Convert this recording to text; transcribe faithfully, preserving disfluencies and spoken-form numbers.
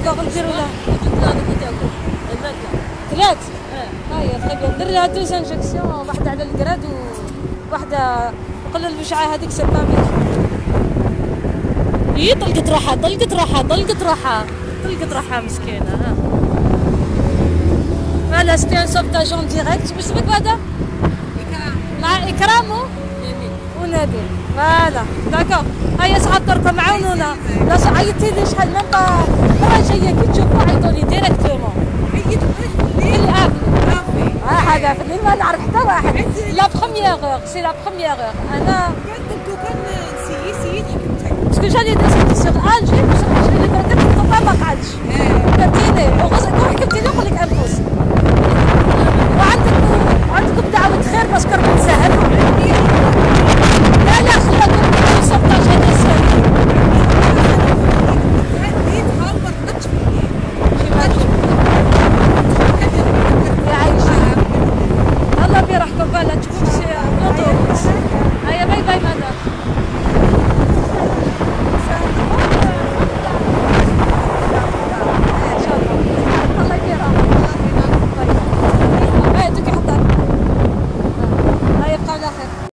داكوغ نديرو لها ثلاث. هاهي تخي بيان ندير لها دوز انجكسيون، واحده على الكراد وواحده نقول الوجعه هذيك سي با ميك. هي طلقت روحها طلقت روحها طلقت روحها طلقت روحها مسكينه. ها فوالا سيتي ان سوفتاج اون ديريكت. واش اسمك بعدا؟ اكرام. مع اكرامو ونادي. فوالا داكوغ. هيا صحاب تركم عاونونا. لا عيطتي لي شحال ميم با المره الجايه كي تشوفوا عيطوا لي ديريكتومون. عيطوا لي اه اه هذا في الليل ما نعرف حتى واحد. لا بخومييغ سي لا بخومييغ انا كنت كان سيي سيي حكمتك باسكو جاني ديسيدي سيغ الجي باش نمشي لي بركات الطبا ما قعدش.